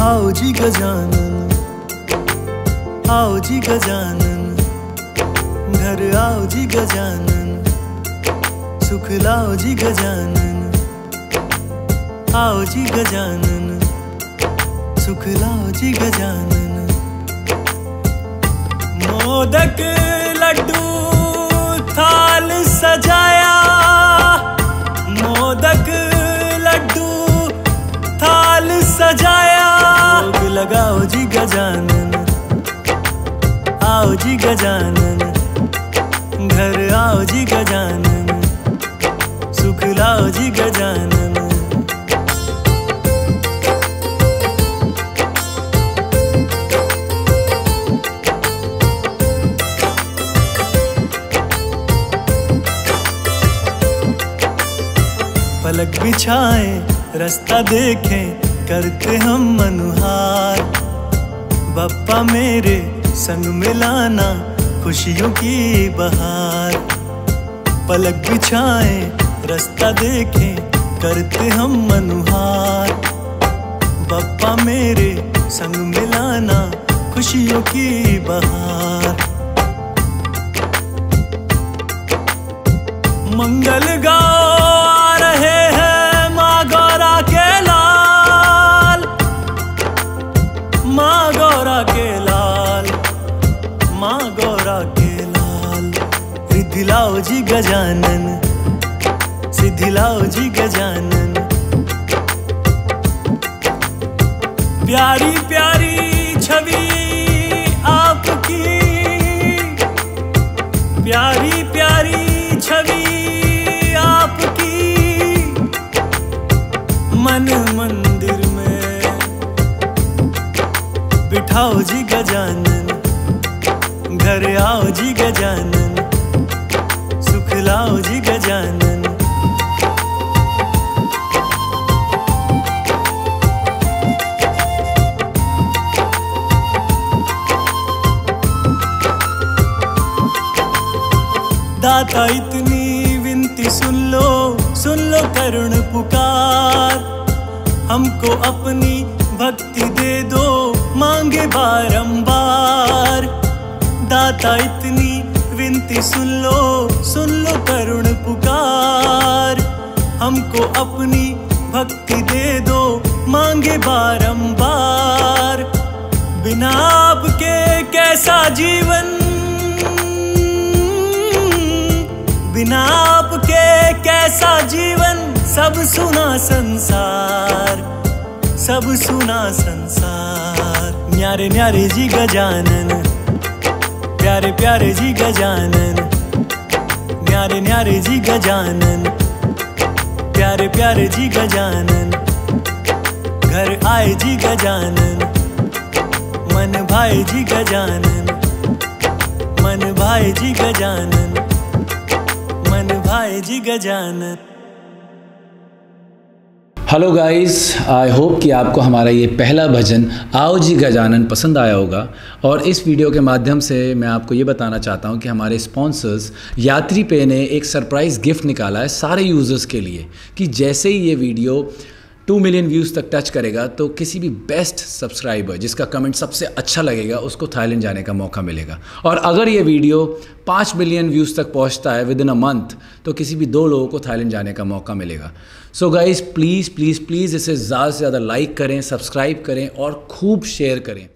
आओ जी गजानन, आओ जी गजानन, घर आओ जी गजानन, सुख लाओ जी गजानन, आओ जी गजानन, सुख लाओ जी गजानन। मोदक लड्डू थाल सजाया, मोदक लड्डू थाल सजाया, भोग लगाओ जी गजानन, आओ जी गजानन, घर आओ जी गजानन, सुख लाओ जी गजानन। पलक बिछाए रास्ता देखें करते हम मनुहार, बप्पा मेरे संग मिलाना खुशियों की बहार। पलक बिछाए रास्ता देखें करते हम मनुहार, बप्पा मेरे संग मिलाना खुशियों की बहार। मंगल गाओ आ रहे हैं माँ गौरा के लाल, माँ गौरा के लाल, माँ गौरा के लाल। रिद्धि लाओ जी गजानन, सिद्धि लाओ जी गजानन। प्यारी प्यारी छवि आपकी, प्यारी प्यारी छवि आपकी, मन मंदिर में बिठाओ जी गजानन, घर आओ जी गजानन, सुख लाओ जी गजानन। दाता इतनी विनती सुन लो करुण पुकार, हमको अपनी भक्ति दे दो मांगे बारंबार। दाता इतनी विनती सुन लो करुण पुकार, हमको अपनी भक्ति दे दो मांगे बारंबार। बिना आपके कैसा जीवन, बिना आपके कैसा जीवन, सब सुना संसार, सब सुना संसार। न्यारे न्यारे जी गजानन, प्यारे प्यारे जी गजानन, न्यारे न्यारे जी गजानन, प्यारे प्यारे जी गजानन। घर आए जी गजानन, मन भाए जी गजानन, मन भाए जी गजानन, मन भाए जी Gajanan. Hello guys, I hope कि आपको हमारा ये पहला भजन आओ जी गजानन पसंद आया होगा। और इस वीडियो के माध्यम से मैं आपको ये बताना चाहता हूँ कि हमारे स्पॉन्सर्स यात्री पे ने एक सरप्राइज़ गिफ्ट निकाला है सारे यूज़र्स के लिए, कि जैसे ही ये वीडियो 2 मिलियन व्यूज़ तक टच करेगा तो किसी भी बेस्ट सब्सक्राइबर जिसका कमेंट सबसे अच्छा लगेगा उसको थाईलैंड जाने का मौका मिलेगा। और अगर ये वीडियो 5 मिलियन व्यूज़ तक पहुंचता है विद इन अ मंथ तो किसी भी 2 लोगों को थाईलैंड जाने का मौका मिलेगा। So guys please please please इसे ज़्यादा से ज़्यादा लाइक करें, सब्सक्राइब करें और खूब शेयर करें।